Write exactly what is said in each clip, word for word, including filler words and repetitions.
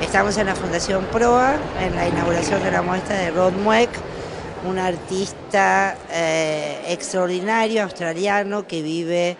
Estamos en la Fundación Proa, en la inauguración de la muestra de Ron Mueck, un artista eh, extraordinario australiano que vive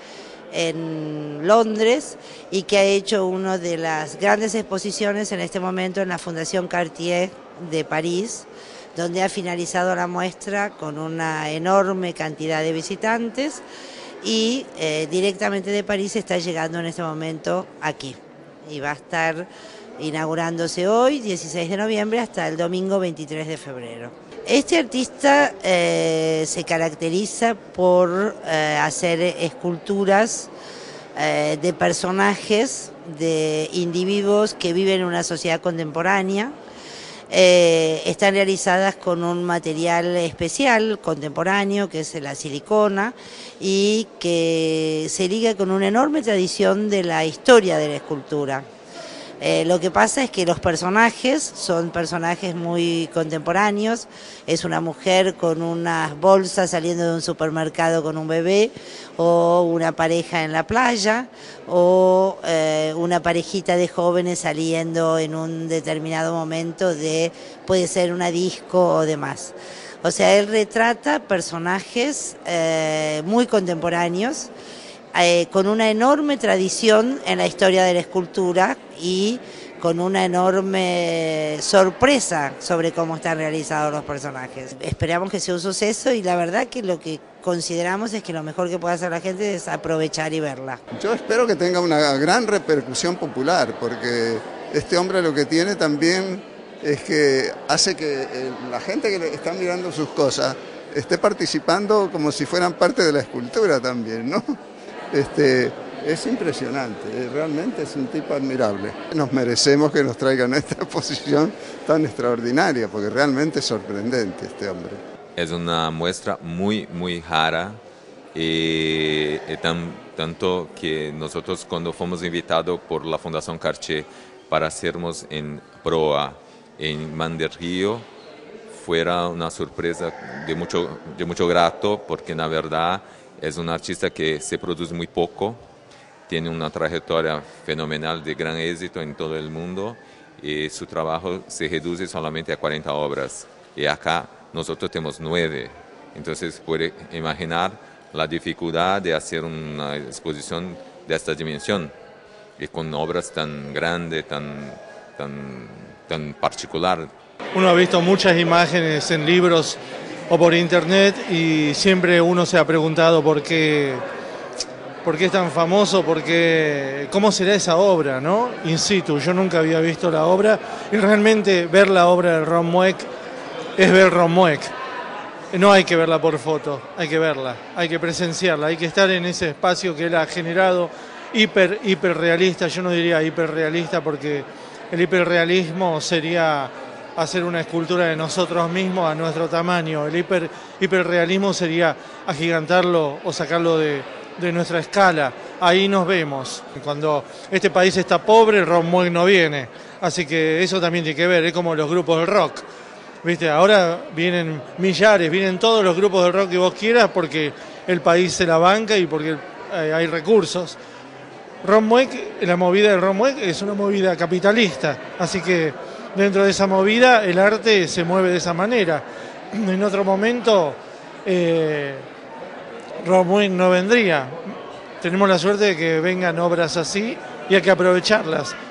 en Londres y que ha hecho una de las grandes exposiciones en este momento en la Fundación Cartier de París, donde ha finalizado la muestra con una enorme cantidad de visitantes y eh, directamente de París está llegando en este momento aquí y va a estar inaugurándose hoy, dieciséis de noviembre, hasta el domingo veintitrés de febrero. Este artista eh, se caracteriza por eh, hacer esculturas eh, de personajes, de individuos que viven en una sociedad contemporánea. Eh, están realizadas con un material especial, contemporáneo, que es la silicona, y que se liga con una enorme tradición de la historia de la escultura. Eh, lo que pasa es que los personajes son personajes muy contemporáneos. Es una mujer con unas bolsas saliendo de un supermercado con un bebé, o una pareja en la playa, o eh, una parejita de jóvenes saliendo en un determinado momento de, puede ser una disco o demás. O sea, él retrata personajes eh, muy contemporáneos, Eh, con una enorme tradición en la historia de la escultura y con una enorme sorpresa sobre cómo están realizados los personajes. Esperamos que sea un suceso y la verdad que lo que consideramos es que lo mejor que puede hacer la gente es aprovechar y verla. Yo espero que tenga una gran repercusión popular, porque este hombre lo que tiene también es que hace que la gente que está mirando sus cosas esté participando como si fueran parte de la escultura también, ¿no? Este, es impresionante, realmente es un tipo admirable. Nos merecemos que nos traigan esta exposición tan extraordinaria, porque realmente es sorprendente este hombre. Es una muestra muy, muy rara, y, y tan, tanto que nosotros cuando fuimos invitados por la Fundación Cartier para hacernos en Proa, en Man del Río, fuera una sorpresa de mucho, de mucho grato, porque la verdad es un artista que se produce muy poco, tiene una trayectoria fenomenal de gran éxito en todo el mundo y su trabajo se reduce solamente a cuarenta obras. Y acá nosotros tenemos nueve. Entonces puede imaginar la dificultad de hacer una exposición de esta dimensión y con obras tan grandes, tan, tan, tan particular. Uno ha visto muchas imágenes en libros o por internet y siempre uno se ha preguntado por qué, por qué es tan famoso, por qué, cómo será esa obra, ¿no? In situ. Yo nunca había visto la obra y realmente ver la obra de Ron Mueck es ver Ron Mueck. No hay que verla por foto, hay que verla, hay que presenciarla, hay que estar en ese espacio que él ha generado, hiper, hiperrealista. Yo no diría hiperrealista porque el hiperrealismo sería hacer una escultura de nosotros mismos a nuestro tamaño. El hiper, hiperrealismo sería agigantarlo o sacarlo de, de nuestra escala. Ahí nos vemos. Cuando este país está pobre, Ron Mueck no viene. Así que eso también tiene que ver, es como los grupos de rock. ¿Viste? Ahora vienen millares, vienen todos los grupos de rock que vos quieras porque el país se la banca y porque eh, hay recursos. Ron Mueck, la movida de Ron Mueck es una movida capitalista, así que dentro de esa movida el arte se mueve de esa manera. En otro momento eh, Ron Mueck no vendría. Tenemos la suerte de que vengan obras así y hay que aprovecharlas.